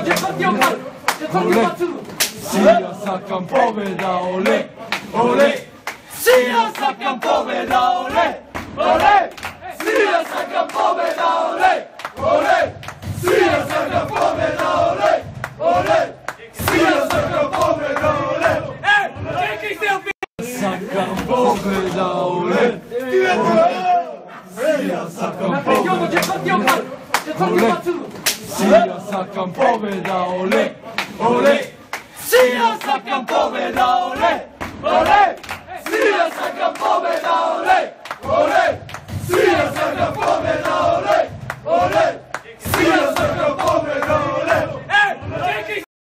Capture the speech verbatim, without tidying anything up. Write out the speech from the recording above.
Sijasakam pobjeda, ole, ole, Sijasakam pobjeda, ole, ole, Sijasakam pobjeda, ole, ole, Sijasakam pobjeda, ole, ole, Sijasakam pobjeda, ole, Sijasakam pobjeda, ole, Sijasakam pobjeda, ole, Sijasakam pobjeda, ole,